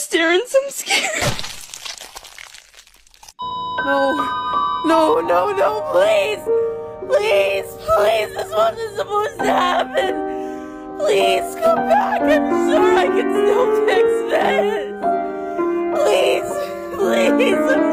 upstairs. I'm scared. No, please! Please, this wasn't supposed to happen! Please, come back! I'm sure I can still fix this! Please, I'm